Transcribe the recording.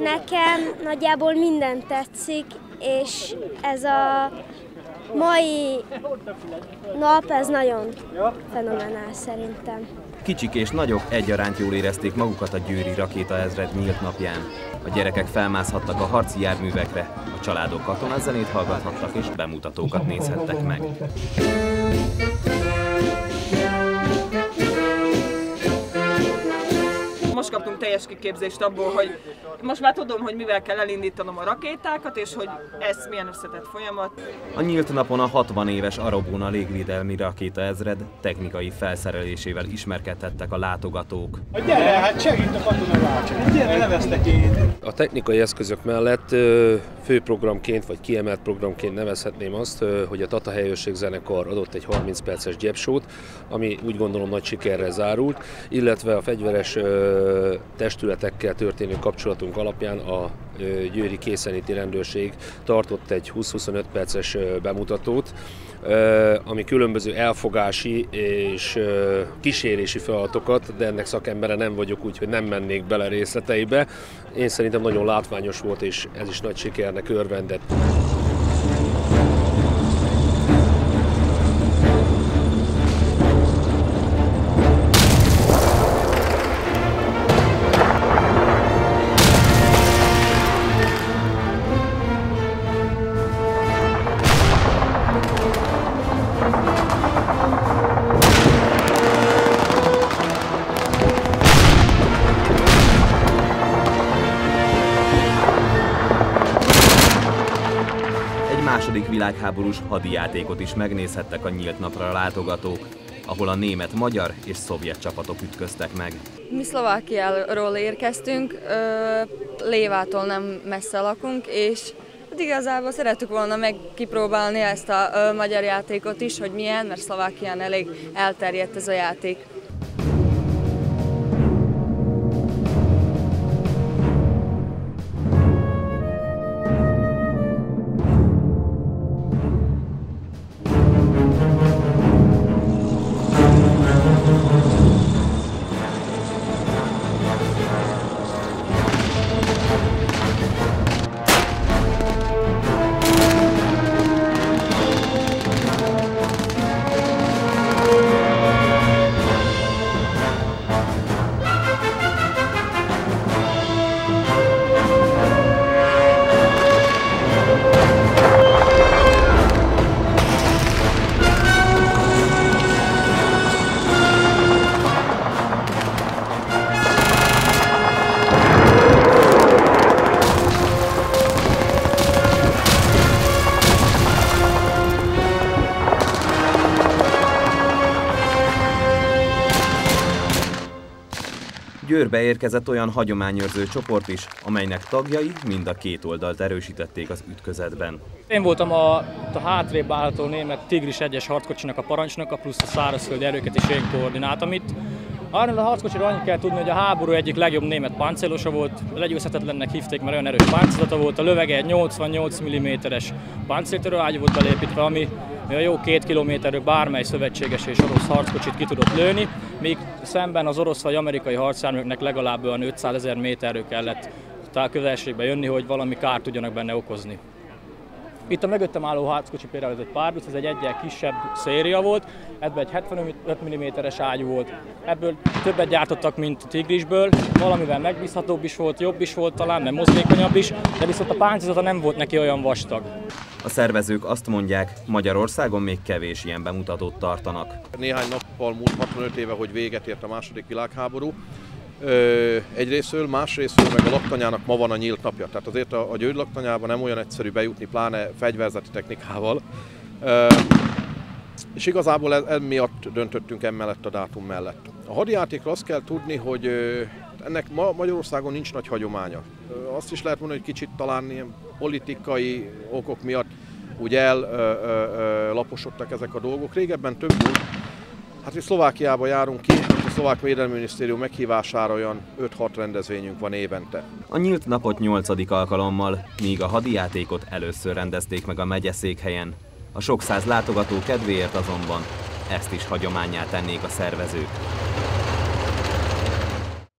Nekem nagyjából minden tetszik, és ez a mai nap, ez nagyon fenomenál szerintem. Kicsik és nagyok egyaránt jól érezték magukat a Győri Rakétaezred nyílt napján. A gyerekek felmászhattak a harci járművekre, a családok katonazenét hallgathattak és bemutatókat nézhettek meg. Most kaptunk teljes kiképzést abból, hogy most már tudom, hogy mivel kell elindítanom a rakétákat, és hogy ez milyen összetett folyamat. A nyílt napon a 60 éves Arabona légvédelmi rakétaezred technikai felszerelésével ismerkedhettek a látogatók. Gyere, hát segít a katonaváltság! Gyere, neveztek én! A technikai eszközök mellett főprogramként vagy kiemelt programként nevezhetném azt, hogy a Tata Helyőrség zenekar adott egy 30 perces gyepsót, ami úgy gondolom nagy sikerrel zárult, illetve a fegyveres testületekkel történő kapcsolatunk alapján a győri készenléti rendőrség tartott egy 20-25 perces bemutatót, ami különböző elfogási és kísérési feladatokat, de ennek szakembere nem vagyok, úgyhogy nem mennék bele részleteibe. Én szerintem nagyon látványos volt, és ez is nagy sikernek örvendett. Második világháborús hadijátékot is megnézhettek a nyílt napra a látogatók, ahol a német, magyar és szovjet csapatok ütköztek meg. Mi Szlovákiáról érkeztünk, Lévától nem messze lakunk, és igazából szerettük volna megkipróbálni ezt a magyar játékot is, hogy milyen, mert Szlovákián elég elterjedt ez a játék. Győrbe érkezett olyan hagyományőrző csoport is, amelynek tagjai mind a két oldalt erősítették az ütközetben. Én voltam a hátrébb állható német Tigris 1-es harckocsinak a parancsnoka, plusz a szárazföldi erőket is én koordináltam itt. Arról a harckocsiról annyit kell tudni, hogy a háború egyik legjobb német páncélosa volt, legyőzhetetlennek hívték, mert olyan erős páncélzata volt, a lövege egy 88 mm-es páncéltörőágyú volt belépítve, ami a jó 2 kilométerről bármely szövetséges és orosz harckocsit ki tudott lőni, míg szemben az orosz vagy amerikai harcjárműveknek legalább olyan 500 000 méterről kellett közelségbe jönni, hogy valami kárt tudjanak benne okozni. Itt a mögöttem álló harckocsi például ez egy Párduc, ez egy egyel kisebb széria volt, ebből egy 75 mm-es ágyú volt. Ebből többet gyártottak, mint a Tigrisből, valamivel megbízhatóbb is volt, jobb is volt talán, nem mozgékonyabb is, de viszont a páncélzata nem volt neki olyan vastag. A szervezők azt mondják, Magyarországon még kevés ilyen bemutatót tartanak. Néhány nappal múlt 65 éve, hogy véget ért a második világháború. Egyrésztről, másrésztről meg a laktanyának ma van a nyílt napja. Tehát azért a Győri laktanyába nem olyan egyszerű bejutni, pláne fegyverzeti technikával. És igazából emiatt döntöttünk emellett a dátum mellett. A hadijátékra azt kell tudni, hogy ennek ma Magyarországon nincs nagy hagyománya. Azt is lehet mondani, hogy kicsit talán ilyen politikai okok miatt úgy ellaposodtak ezek a dolgok. Régebben több volt. Hát mi Szlovákiába járunk ki, a Szlovák Védelminisztérium meghívására olyan 5-6 rendezvényünk van évente. A nyílt napot 8. alkalommal, míg a hadijátékot először rendezték meg a megyeszékhelyen. A sok száz látogató kedvéért azonban ezt is hagyománnyá tennék a szervezők.